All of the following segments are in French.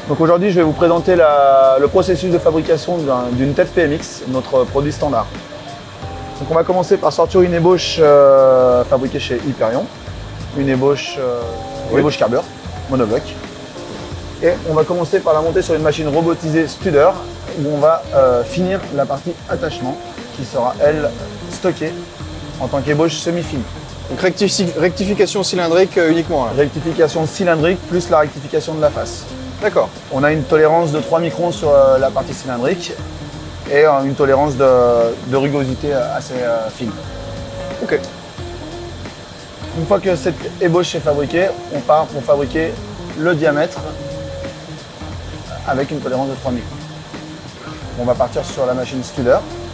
Donc aujourd'hui, je vais vous présenter le processus de fabrication d'une tête PMX, notre produit standard. Donc on va commencer par sortir une ébauche fabriquée chez Hyperion, une ébauche carbure, monobloc. Et on va commencer par la monter sur une machine robotisée Studer, où on va finir la partie attachement, qui sera elle stockée en tant qu'ébauche semi-fine. Donc rectification cylindrique uniquement là. Rectification cylindrique plus la rectification de la face. D'accord. On a une tolérance de 3 microns sur la partie cylindrique et une tolérance de rugosité assez fine. Ok. Une fois que cette ébauche est fabriquée, on part pour fabriquer le diamètre avec une tolérance de 3 microns. On va partir sur la machine Studer.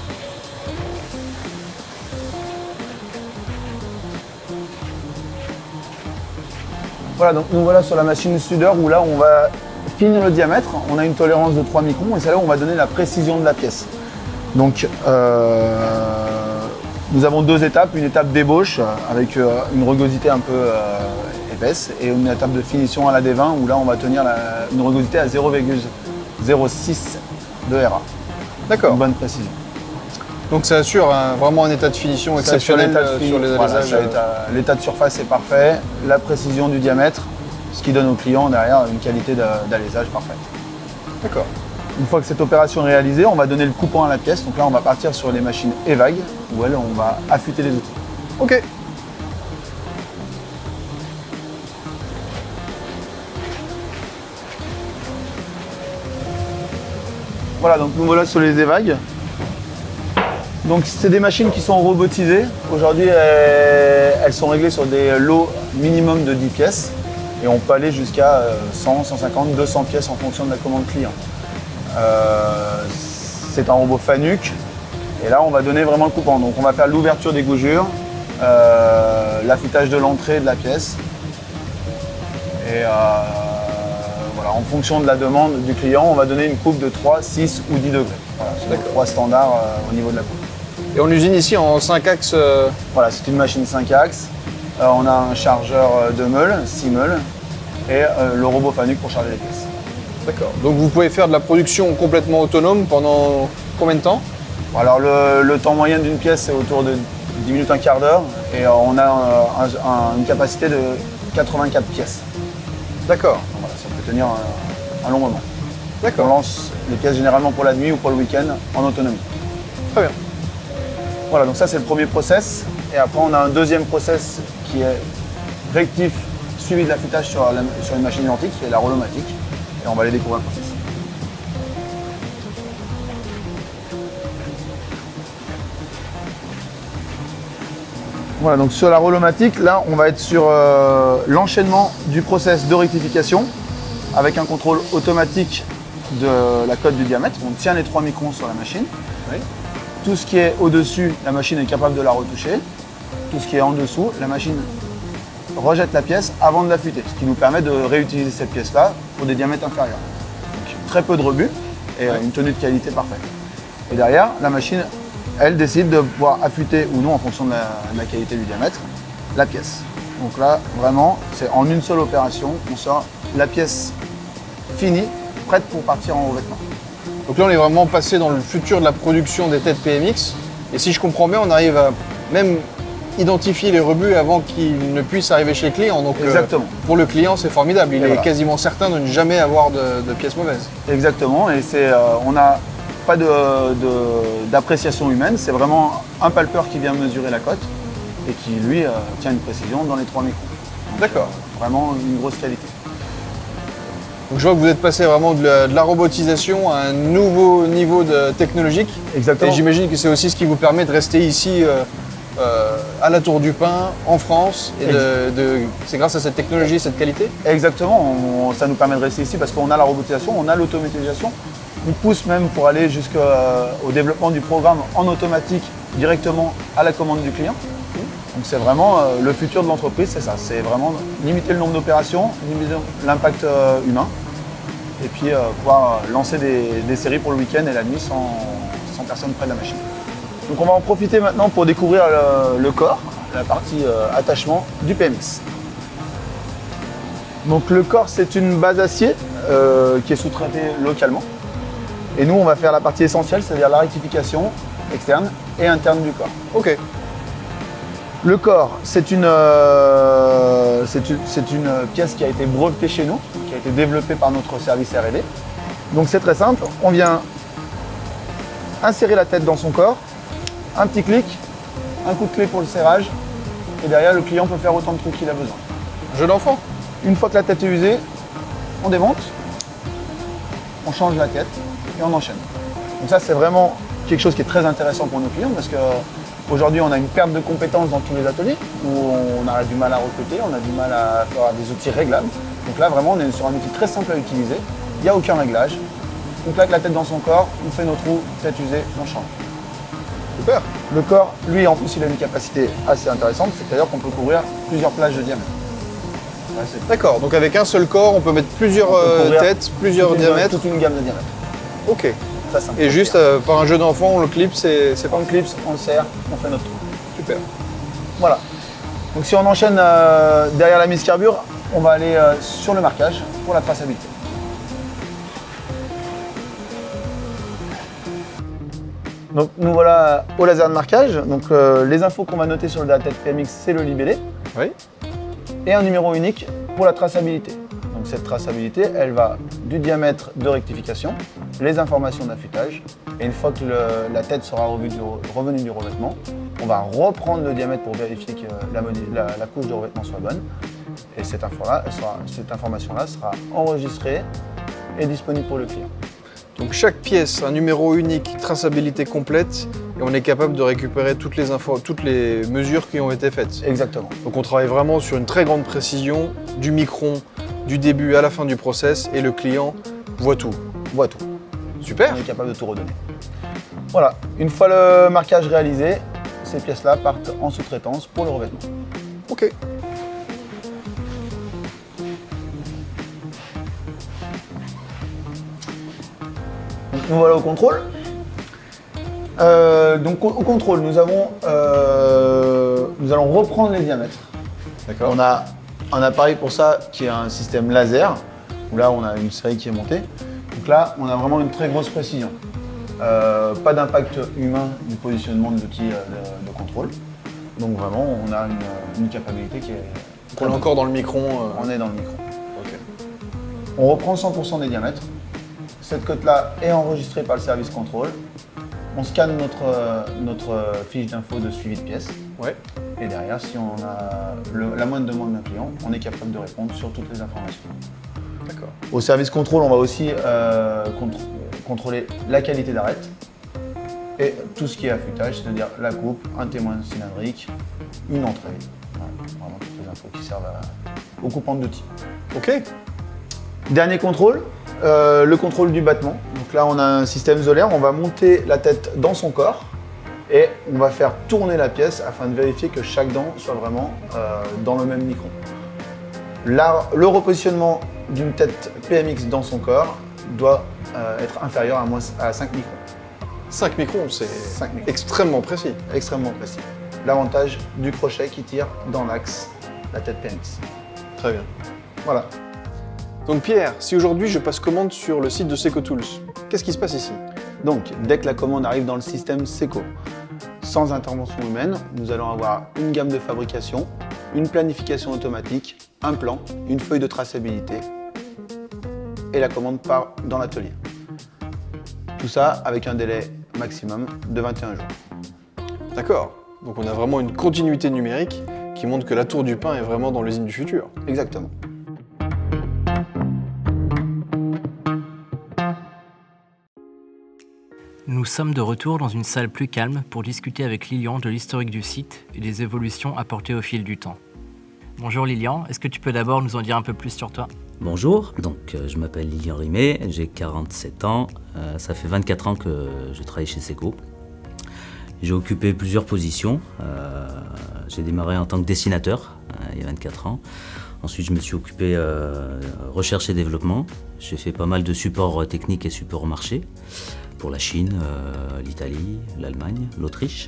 Voilà, donc nous voilà sur la machine Studer où là on va finir le diamètre. On a une tolérance de 3 microns et c'est là où on va donner la précision de la pièce. Donc nous avons deux étapes, une étape d'ébauche avec une rugosité un peu épaisse et une étape de finition à la D20 où là on va tenir une rugosité à 0,06 de RA. D'accord. Une bonne précision. Donc ça assure vraiment un état de finition exceptionnel sur les alaisages. L'état de surface est parfait, la précision du diamètre, ce qui donne au client derrière une qualité d'alésage parfaite. D'accord. Une fois que cette opération est réalisée, on va donner le coupant à la pièce. Donc là, on va partir sur les machines EVAG, où on va affûter les outils. Ok. Voilà, donc nous voilà sur les EVAG. Donc c'est des machines qui sont robotisées. Aujourd'hui, elles sont réglées sur des lots minimum de 10 pièces. Et on peut aller jusqu'à 100, 150, 200 pièces en fonction de la commande client. C'est un robot Fanuc. Et là, on va donner vraiment le coupant. Donc on va faire l'ouverture des gougures, l'affûtage de l'entrée de la pièce. Et voilà, en fonction de la demande du client, on va donner une coupe de 3, 6 ou 10 degrés. Voilà, c'est les 3 standards au niveau de la coupe. Et on usine ici en 5 axes. Voilà, c'est une machine 5 axes. On a un chargeur de meules, 6 meules, et le robot Fanuc pour charger les pièces. D'accord. Donc vous pouvez faire de la production complètement autonome pendant combien de temps? Alors le temps moyen d'une pièce c'est autour de 10 minutes, un quart d'heure, et on a une capacité de 84 pièces. D'accord. Voilà, ça peut tenir un long moment. D'accord. On lance les pièces généralement pour la nuit ou pour le week-end en autonomie. Très bien. Voilà, donc ça c'est le premier process. Et après on a un deuxième process qui est rectif suivi de l'affûtage sur une machine identique, qui est la rolomatique. Et on va aller découvrir le process. Voilà, donc sur la rolomatique, là on va être sur l'enchaînement du process de rectification avec un contrôle automatique de la cote du diamètre. On tient les 3 microns sur la machine. Oui. Tout ce qui est au-dessus, la machine est capable de la retoucher. Tout ce qui est en dessous, la machine rejette la pièce avant de l'affûter, ce qui nous permet de réutiliser cette pièce-là pour des diamètres inférieurs. Donc, très peu de rebut et une tenue de qualité parfaite. Et derrière, la machine, elle décide de pouvoir affûter ou non en fonction de la qualité du diamètre, la pièce. Donc là, vraiment, c'est en une seule opération, on sort la pièce finie, prête pour partir en revêtement. Donc là, on est vraiment passé dans le futur de la production des têtes PMX. Et si je comprends bien, on arrive à même identifier les rebuts avant qu'ils ne puissent arriver chez le client. Donc exactement. Pour le client, c'est formidable. Il est voilà. Quasiment certain de ne jamais avoir de pièces mauvaises. Exactement. Et on n'a pas d'appréciation humaine. C'est vraiment un palpeur qui vient mesurer la cote et qui, lui, tient une précision dans les 3 microns. D'accord. Vraiment une grosse qualité. Donc je vois que vous êtes passé vraiment de la robotisation à un nouveau niveau technologique. Exactement. Et j'imagine que c'est aussi ce qui vous permet de rester ici à la Tour du Pin, en France. Et c'est grâce à cette technologie et cette qualité? Exactement. Ça nous permet de rester ici parce qu'on a la robotisation, on a l'automatisation. On pousse même pour aller jusqu'au développement du programme en automatique directement à la commande du client. Donc c'est vraiment le futur de l'entreprise, c'est ça. C'est vraiment limiter le nombre d'opérations, limiter l'impact humain et puis pouvoir lancer des séries pour le week-end et la nuit sans personne près de la machine. Donc on va en profiter maintenant pour découvrir le corps, la partie attachement du PMX. Donc le corps, c'est une base acier qui est sous-traité localement. Et nous, on va faire la partie essentielle, c'est-à-dire la rectification externe et interne du corps. Ok. Le corps, c'est une pièce qui a été brevetée chez nous, qui a été développée par notre service R&D. Donc c'est très simple, on vient insérer la tête dans son corps, un petit clic, un coup de clé pour le serrage, et derrière le client peut faire autant de trous qu'il a besoin. Jeu d'enfant. Une fois que la tête est usée, on démonte, on change la tête et on enchaîne. Donc ça c'est vraiment quelque chose qui est très intéressant pour nos clients parce qu'aujourd'hui on a une perte de compétences dans tous les ateliers où on a du mal à recruter, on a du mal à avoir des outils réglables. Donc là vraiment on est sur un outil très simple à utiliser, il n'y a aucun réglage. On claque la tête dans son corps, on fait nos trous, tête usée, on change. Super. Le corps, lui en plus il a une capacité assez intéressante, c'est-à-dire qu'on peut couvrir plusieurs plages de diamètre. Ouais, D'accord, donc avec un seul corps, on peut mettre plusieurs têtes, plusieurs diamètres. Toute une gamme de diamètres. Ok. Ça, ça Et juste par un jeu d'enfant, on le clip, c'est pas on le clipse, on le serre, on fait notre trou. super. Voilà. Donc si on enchaîne derrière la mise carbure, on va aller sur le marquage pour la traçabilité. Donc nous voilà au laser de marquage. Donc les infos qu'on va noter sur la tête PMX, c'est le libellé. Oui. Et un numéro unique pour la traçabilité. Donc cette traçabilité, elle va du diamètre de rectification, les informations d'affûtage, et une fois que la tête sera revenue du revêtement, on va reprendre le diamètre pour vérifier que la couche de revêtement soit bonne. Et cette information-là sera enregistrée et disponible pour le client. Donc chaque pièce, un numéro unique, traçabilité complète, et on est capable de récupérer toutes les infos, toutes les mesures qui ont été faites. Exactement. Donc on travaille vraiment sur une très grande précision, du micron, du début à la fin du process, et le client voit tout. Voit tout. Super. On est capable de tout redonner. Voilà, une fois le marquage réalisé, ces pièces-là partent en sous-traitance pour le revêtement. Ok. Donc nous voilà au contrôle. Donc au contrôle, nous allons reprendre les diamètres. D'accord. On a un appareil pour ça qui est un système laser, où là on a une série qui est montée. Donc là, on a vraiment une très grosse précision. Pas d'impact humain du positionnement de l'outil de contrôle. Donc vraiment, on a une capacité qui est... On est encore dans le micron. On est dans le micron. Ok. On reprend 100% des diamètres. Cette cote-là est enregistrée par le service contrôle. On scanne notre fiche d'info de suivi de pièces. Ouais. Et derrière, si on a la moindre demande d'un client, on est capable de répondre sur toutes les informations. D'accord. Au service contrôle, on va aussi contrôler la qualité d'arête et tout ce qui est affûtage, c'est-à-dire la coupe, un témoin cylindrique, une entrée. Voilà, vraiment toutes les infos qui servent aux coupantes d'outils. Ok. Dernier contrôle, le contrôle du battement. Donc là, on a un système solaire, on va monter la tête dans son corps et on va faire tourner la pièce afin de vérifier que chaque dent soit vraiment dans le même micron. Là, le repositionnement d'une tête PMX dans son corps doit être inférieur à 5 microns. 5 microns, c'est extrêmement précis. Extrêmement précis. L'avantage du crochet qui tire dans l'axe la tête PMX. Très bien. Voilà. Donc Pierre, si aujourd'hui je passe commande sur le site de Seco Tools, qu'est-ce qui se passe ici? Donc, dès que la commande arrive dans le système Seco, sans intervention humaine, nous allons avoir une gamme de fabrication, une planification automatique, un plan, une feuille de traçabilité et la commande part dans l'atelier. Tout ça avec un délai maximum de 21 jours. D'accord. Donc on a vraiment une continuité numérique qui montre que la tour du pain est vraiment dans l'usine du futur. Exactement. Nous sommes de retour dans une salle plus calme pour discuter avec Lilian de l'historique du site et des évolutions apportées au fil du temps. Bonjour Lilian, est-ce que tu peux d'abord nous en dire un peu plus sur toi? Bonjour, donc je m'appelle Lilian Rimet, j'ai 47 ans, ça fait 24 ans que je travaille chez Seco. J'ai occupé plusieurs positions, j'ai démarré en tant que dessinateur il y a 24 ans. Ensuite je me suis occupé recherche et développement, j'ai fait pas mal de supports techniques et supports marché pour la Chine, l'Italie, l'Allemagne, l'Autriche.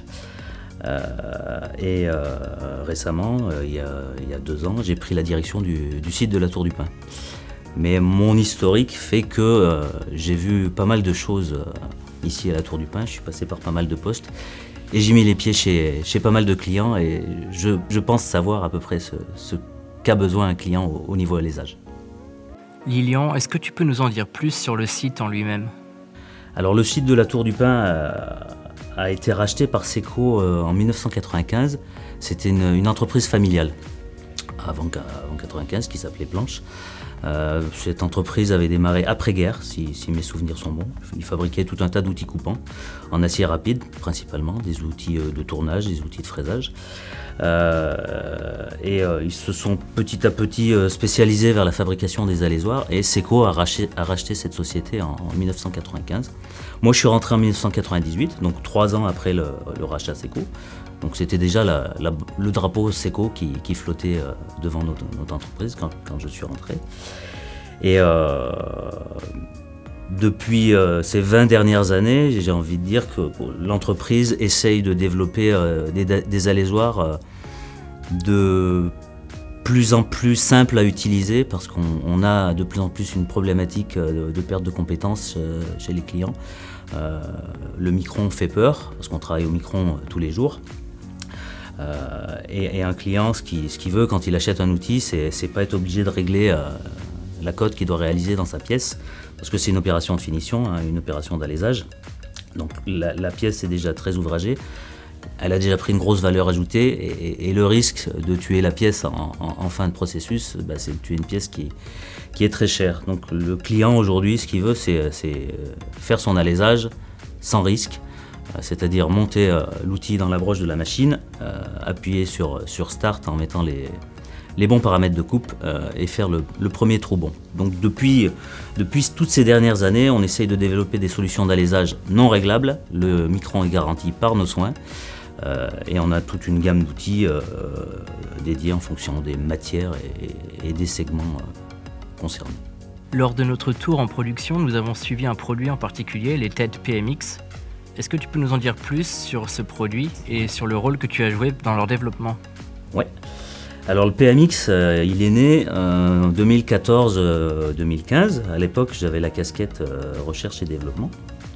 Récemment, il y a 2 ans, j'ai pris la direction du site de la Tour du Pain. Mais mon historique fait que j'ai vu pas mal de choses ici à la Tour du Pin. Je suis passé par pas mal de postes et j'ai mis les pieds chez pas mal de clients et je pense savoir à peu près ce qu'a besoin un client au niveau alésage. Lilian, est-ce que tu peux nous en dire plus sur le site en lui-même? Alors le site de la Tour du Pin a été racheté par Seco en 1995. C'était une entreprise familiale avant 1995 qui s'appelait Planche. Cette entreprise avait démarré après-guerre, si mes souvenirs sont bons. Ils fabriquaient tout un tas d'outils coupants, en acier rapide principalement, des outils de tournage, des outils de fraisage. Ils se sont petit à petit spécialisés vers la fabrication des alésoirs et Seco a racheté cette société en 1995. Moi je suis rentré en 1998, donc 3 ans après le rachat Seco. Donc c'était déjà le drapeau Seco qui flottait devant notre entreprise quand je suis rentré. Et depuis ces 20 dernières années, j'ai envie de dire que l'entreprise essaye de développer des alésoirs de plus en plus simples à utiliser parce qu'on a de plus en plus une problématique de perte de compétences chez les clients. Le micron fait peur parce qu'on travaille au micron tous les jours. Et un client, ce qu'il veut quand il achète un outil, c'est pas être obligé de régler la cote qu'il doit réaliser dans sa pièce, parce que c'est une opération de finition, hein, une opération d'alésage. Donc la pièce est déjà très ouvragée, elle a déjà pris une grosse valeur ajoutée, et le risque de tuer la pièce en fin de processus, c'est de tuer une pièce qui est très chère. Donc le client aujourd'hui, ce qu'il veut, c'est faire son alésage sans risque. C'est-à-dire monter l'outil dans la broche de la machine, appuyer sur Start en mettant les bons paramètres de coupe et faire le premier trou bon. Donc depuis toutes ces dernières années, on essaye de développer des solutions d'alésage non réglables. Le micron est garanti par nos soins et on a toute une gamme d'outils dédiés en fonction des matières et des segments concernés. Lors de notre tour en production, nous avons suivi un produit en particulier, les TED PMX. Est-ce que tu peux nous en dire plus sur ce produit et sur le rôle que tu as joué dans leur développement? Ouais. Alors le PMX, il est né en 2014-2015. À l'époque, j'avais la casquette recherche et développement.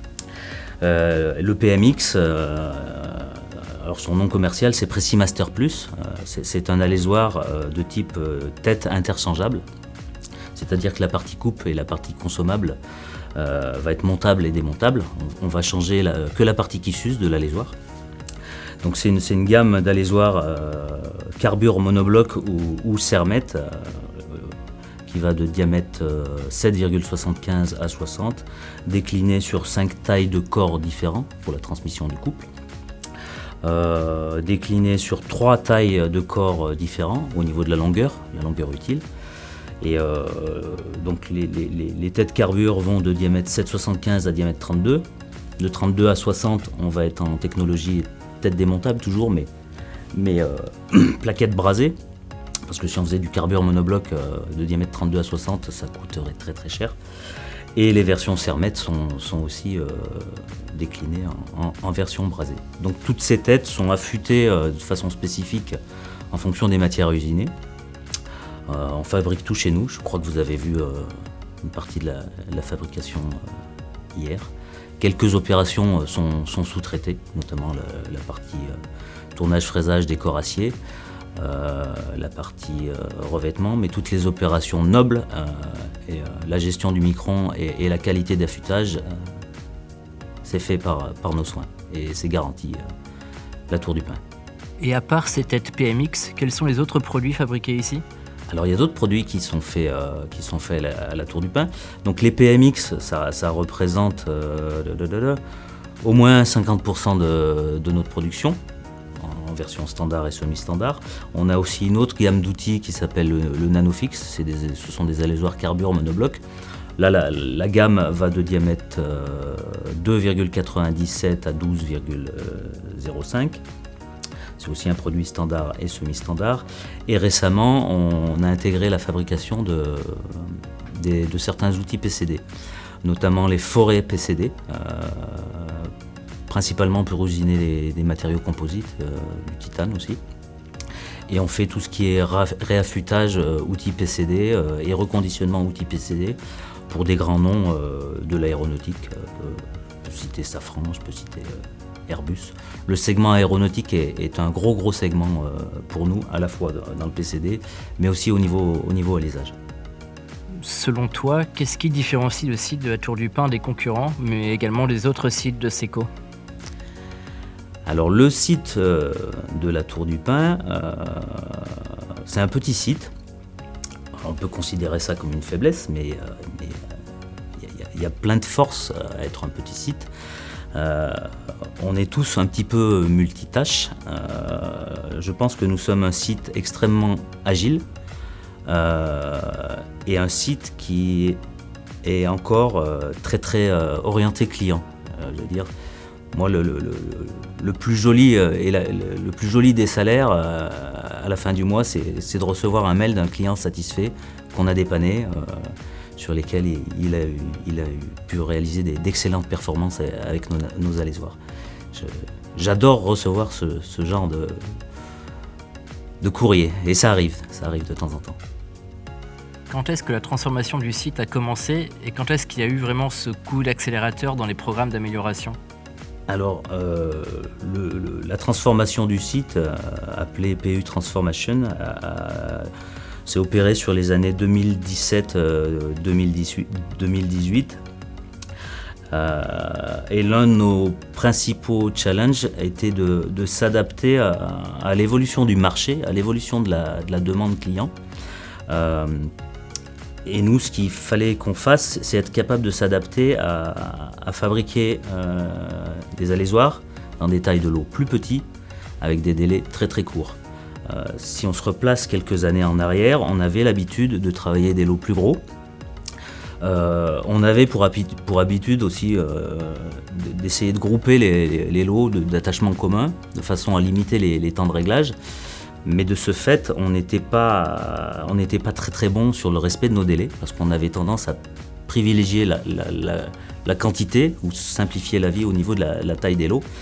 Le PMX, alors son nom commercial, c'est Precimaster Plus. C'est un alésoir de type tête interchangeable. C'est-à-dire que la partie coupe et la partie consommable va être montable et démontable. On va changer que la partie qui s'use de l'alésoir. Donc c'est une gamme d'alésoirs carbure monobloc ou cermètre qui va de diamètre 7,75 à 60, décliné sur 5 tailles de corps différents pour la transmission du couple, décliné sur 3 tailles de corps différents au niveau de la longueur utile. Et donc les têtes carbure vont de diamètre 7,75 à diamètre 32. De 32 à 60, on va être en technologie tête démontable toujours, mais plaquettes brasées. Parce que si on faisait du carbure monobloc de diamètre 32 à 60, ça coûterait très très cher. Et les versions cermètre sont aussi déclinées en version brasée. Donc toutes ces têtes sont affûtées de façon spécifique en fonction des matières usinées. On fabrique tout chez nous. Je crois que vous avez vu une partie de la fabrication hier. Quelques opérations sont sous-traitées, notamment la partie tournage, fraisage, décor acier, la partie revêtement, mais toutes les opérations nobles, et la gestion du micron et la qualité d'affûtage, c'est fait par nos soins et c'est garanti la Tour du Pin. Et à part ces têtes PMX, quels sont les autres produits fabriqués ici? Alors il y a d'autres produits qui sont faits à la Tour du Pin. Donc les PMX, ça représente au moins 50% de notre production, en version standard et semi-standard. On a aussi une autre gamme d'outils qui s'appelle le NanoFix. Ce sont des alésoirs carbure monobloc. Là, la gamme va de diamètre 2,97 à 12,05. C'est aussi un produit standard et semi-standard. Et récemment, on a intégré la fabrication de certains outils PCD, notamment les forêts PCD, principalement pour usiner des matériaux composites, du titane aussi. Et on fait tout ce qui est réaffûtage outils PCD et reconditionnement outils PCD pour des grands noms de l'aéronautique. Je peux citer Safran, je peux citer Airbus. Le segment aéronautique est un gros segment pour nous, à la fois dans le PCD, mais aussi au niveau alésage. Selon toi, qu'est-ce qui différencie le site de la Tour du Pin des concurrents, mais également des autres sites de SECO? Alors le site de la Tour du Pin, c'est un petit site. On peut considérer ça comme une faiblesse, mais il y a plein de forces à être un petit site. On est tous un petit peu multitâches. Je pense que nous sommes un site extrêmement agile. Et un site qui est encore très orienté client. Je veux dire, moi le plus joli le plus joli des salaires à la fin du mois, c'est de recevoir un mail d'un client satisfait qu'on a dépanné, sur lesquels il a pu réaliser d'excellentes performances avec nos alésoirs. J'adore recevoir ce genre de courrier, et ça arrive de temps en temps. Quand est-ce que la transformation du site a commencé et quand est-ce qu'il y a eu vraiment ce coup d'accélérateur dans les programmes d'amélioration? Alors, la transformation du site, appelée PU Transformation, s'est opérée sur les années 2017-2018. Et l'un de nos principaux challenges a été de s'adapter à l'évolution du marché, à l'évolution de la demande client. Et nous, ce qu'il fallait qu'on fasse, c'est être capable de s'adapter à fabriquer des alésoirs dans des tailles de lots plus petits, avec des délais très courts. Si on se replace quelques années en arrière, on avait l'habitude de travailler des lots plus gros. On avait pour habitude aussi d'essayer de grouper les lots d'attachement commun, de façon à limiter les temps de réglage. Mais de ce fait, on n'était pas très bon sur le respect de nos délais, parce qu'on avait tendance à privilégier la quantité ou simplifier la vie au niveau de la taille des lots.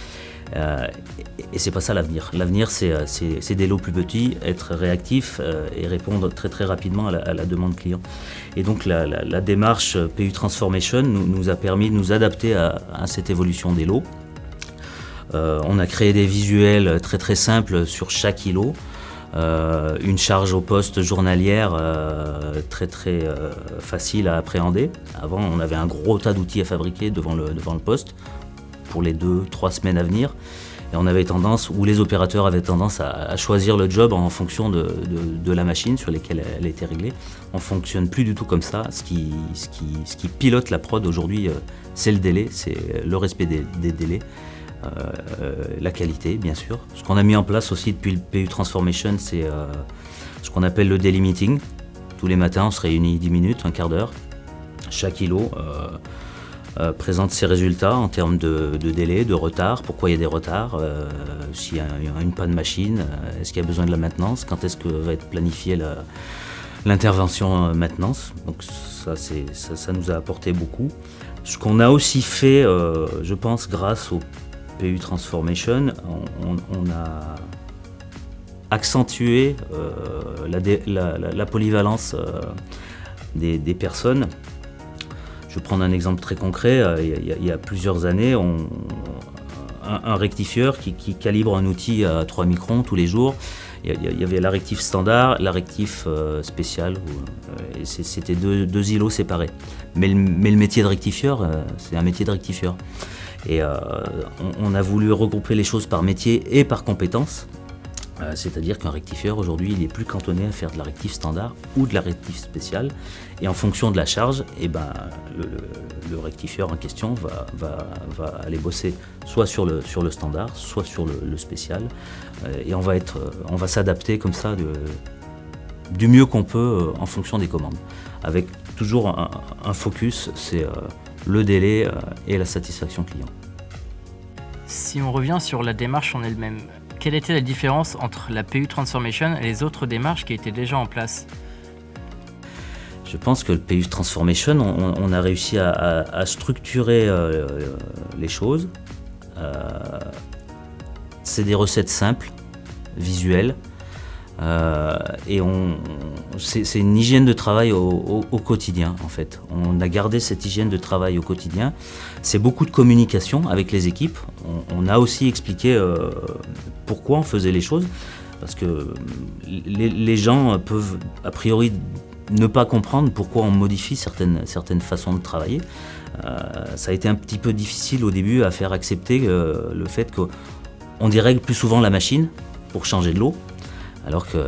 Et c'est pas ça l'avenir. L'avenir, c'est des lots plus petits, être réactif et répondre très rapidement à la demande client. Et donc la démarche PU Transformation nous a permis de nous adapter à cette évolution des lots. On a créé des visuels très simples sur chaque îlot, une charge au poste journalière très facile à appréhender. Avant, on avait un gros tas d'outils à fabriquer devant le poste pour les 2-3 semaines à venir. Et on avait tendance, ou les opérateurs avaient tendance à choisir le job en fonction de la machine sur laquelle elle était réglée. On ne fonctionne plus du tout comme ça. Ce qui pilote la prod aujourd'hui, c'est le délai, c'est le respect des délais. La qualité, bien sûr. Ce qu'on a mis en place aussi depuis le PU Transformation, c'est ce qu'on appelle le daily meeting. Tous les matins, on se réunit 10 minutes, un quart d'heure. Chaque îlot présente ses résultats en termes de délai, de retard, pourquoi il y a des retards, s'il y a une panne machine, est-ce qu'il y a besoin de la maintenance, quand est-ce que va être planifiée l'intervention maintenance. Donc ça nous a apporté beaucoup. Ce qu'on a aussi fait, je pense, grâce au PU Transformation, on a accentué la polyvalence des personnes. Je vais prendre un exemple très concret. Il y a plusieurs années, un rectifieur qui calibre un outil à 3 microns tous les jours. Il y avait la rectif standard, la rectif spéciale. C'était deux îlots séparés. Mais le métier de rectifieur, c'est un métier de rectifieur. Et on a voulu regrouper les choses par métier et par compétence. C'est-à-dire qu'un rectifieur, aujourd'hui, il n'est plus cantonné à faire de la rectif standard ou de la rectif spéciale. Et en fonction de la charge, le rectifieur en question va aller bosser soit sur le standard, soit sur le spécial. Et on va s'adapter comme ça du mieux qu'on peut en fonction des commandes. Avec toujours un focus, c'est le délai et la satisfaction client. Si on revient sur la démarche en elle-même, quelle était la différence entre la PU Transformation et les autres démarches qui étaient déjà en place? Je pense que le PU Transformation, on a réussi à structurer les choses. C'est des recettes simples, visuelles. Et c'est une hygiène de travail au quotidien, en fait. On a gardé cette hygiène de travail au quotidien. C'est beaucoup de communication avec les équipes. On a aussi expliqué pourquoi on faisait les choses, parce que les gens peuvent, a priori, ne pas comprendre pourquoi on modifie certaines façons de travailler. Ça a été un petit peu difficile au début à faire accepter le fait qu'on dérègle plus souvent la machine pour changer de l'eau, alors que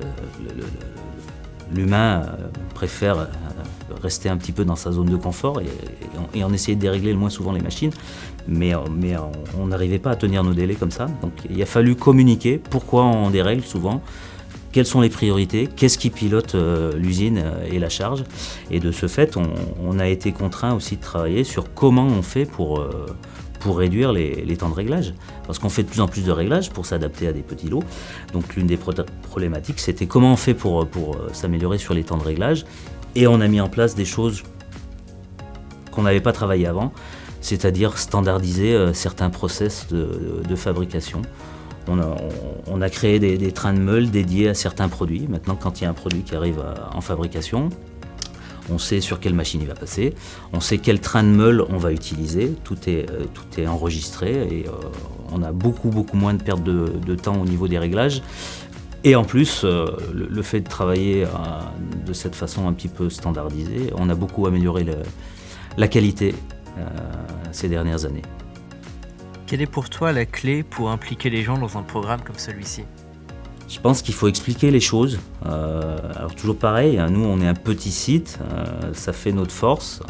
l'humain préfère rester un petit peu dans sa zone de confort et on essayait de dérégler le moins souvent les machines, mais on n'arrivait pas à tenir nos délais comme ça. Donc il a fallu communiquer pourquoi on dérègle souvent, quelles sont les priorités, qu'est-ce qui pilote l'usine et la charge. Et de ce fait, on a été contraint aussi de travailler sur comment on fait pour réduire les temps de réglage. Parce qu'on fait de plus en plus de réglages pour s'adapter à des petits lots. Donc l'une des problématiques, c'était comment on fait pour s'améliorer sur les temps de réglage. Et on a mis en place des choses qu'on n'avait pas travaillé avant, c'est-à-dire standardiser certains process de fabrication. On a créé des trains de meules dédiés à certains produits. Maintenant, quand il y a un produit qui arrive en fabrication, on sait sur quelle machine il va passer, on sait quel train de meule on va utiliser, tout est enregistré et on a beaucoup moins de perte de temps au niveau des réglages. Et en plus, le fait de travailler de cette façon un petit peu standardisée, on a beaucoup amélioré la qualité ces dernières années. Quelle est pour toi la clé pour impliquer les gens dans un programme comme celui-ci ? Je pense qu'il faut expliquer les choses. Alors toujours pareil, nous on est un petit site, ça fait notre force.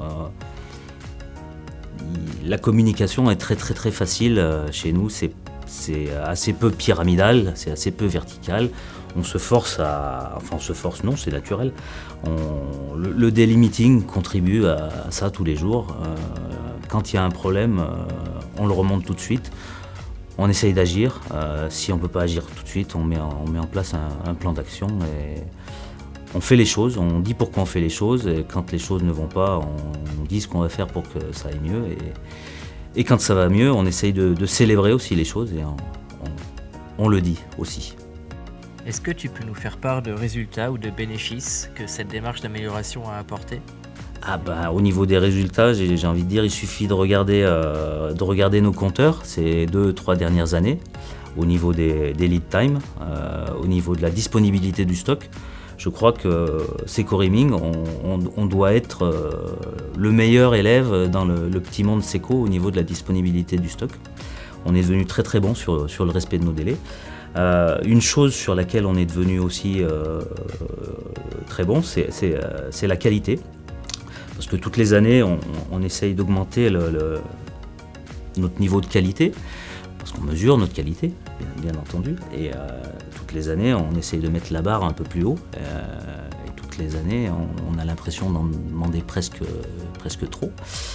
La communication est très facile chez nous, c'est assez peu pyramidal, c'est assez peu vertical. On se force enfin on se force, non, c'est naturel. Le daily meeting contribue à ça tous les jours. Quand il y a un problème, on le remonte tout de suite. On essaye d'agir. Si on ne peut pas agir tout de suite, on met en place un plan d'action et on fait les choses, on dit pourquoi on fait les choses. Et quand les choses ne vont pas, on dit ce qu'on va faire pour que ça aille mieux. Et quand ça va mieux, on essaye de célébrer aussi les choses et on le dit aussi. Est-ce que tu peux nous faire part de résultats ou de bénéfices que cette démarche d'amélioration a apporté ? Au niveau des résultats, j'ai envie de dire, il suffit de regarder nos compteurs ces 2-3 dernières années, au niveau des lead time, au niveau de la disponibilité du stock. Je crois que Seco Reaming, on doit être le meilleur élève dans le petit monde Seco au niveau de la disponibilité du stock. On est devenu très bon sur le respect de nos délais. Une chose sur laquelle on est devenu aussi très bon, c'est la qualité. Parce que toutes les années, on essaye d'augmenter notre niveau de qualité, parce qu'on mesure notre qualité, bien entendu. Et toutes les années, on essaye de mettre la barre un peu plus haut. Et toutes les années, on a l'impression d'en demander presque trop.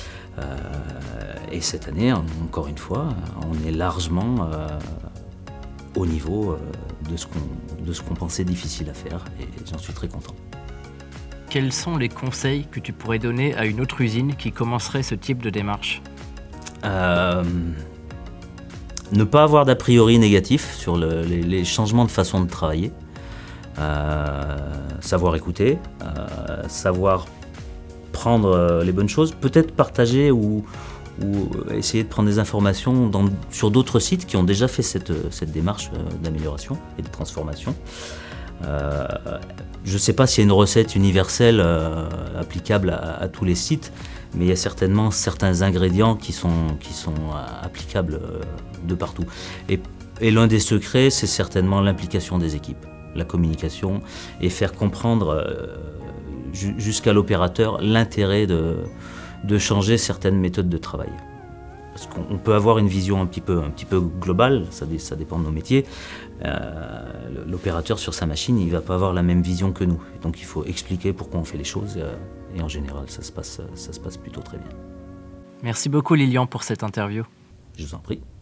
Et cette année, encore une fois, on est largement au niveau de ce qu'on pensait difficile à faire. Et j'en suis très content. Quels sont les conseils que tu pourrais donner à une autre usine qui commencerait ce type de démarche ? Ne pas avoir d'a priori négatif sur les changements de façon de travailler. Savoir écouter, savoir prendre les bonnes choses, peut-être partager ou essayer de prendre des informations sur d'autres sites qui ont déjà fait cette démarche d'amélioration et de transformation. Je ne sais pas s'il y a une recette universelle applicable à tous les sites, mais il y a certainement certains ingrédients qui sont applicables de partout. Et l'un des secrets, c'est certainement l'implication des équipes, la communication et faire comprendre jusqu'à l'opérateur l'intérêt de changer certaines méthodes de travail. Parce qu'on peut avoir une vision un petit peu globale, ça dépend de nos métiers. L'opérateur sur sa machine, il ne va pas avoir la même vision que nous. Donc il faut expliquer pourquoi on fait les choses et en général, ça se passe plutôt très bien. Merci beaucoup Lilian pour cette interview. Je vous en prie.